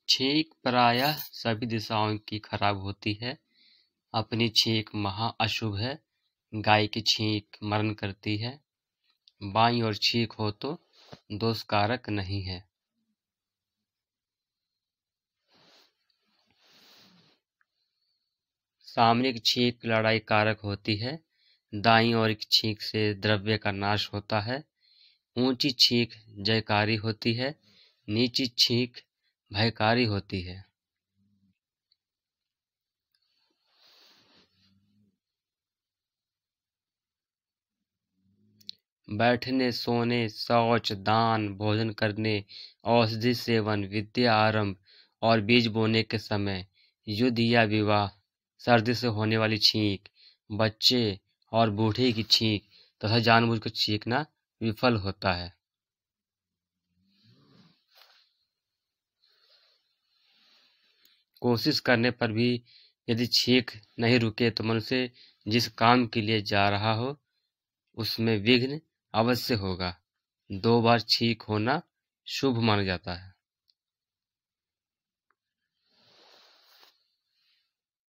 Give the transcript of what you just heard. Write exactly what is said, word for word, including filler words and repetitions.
छींक प्रायः सभी दिशाओं की खराब होती है। अपनी छींक महा अशुभ है। गाय की छींक मरण करती है। बाईं ओर छींक हो तो दोषकारक नहीं है। सामने की छींक लड़ाई कारक होती है। दाईं ओर की छींक से द्रव्य का नाश होता है। ऊंची छींक जयकारी होती है। नीची छींक भयकारी होती है। बैठने, सोने, शौच, दान, भोजन करने, औषधि सेवन, विद्या आरंभ और बीज बोने के समय, युद्ध या विवाह, सर्दी से होने वाली छींक, बच्चे और बूढ़े की छींक तथा जानबूझकर छींकना विफल होता है। कोशिश करने पर भी यदि छींक नहीं रुके तो मनुष्य जिस काम के लिए जा रहा हो उसमें विघ्न अवश्य होगा। दो बार छींक होना शुभ माना जाता है।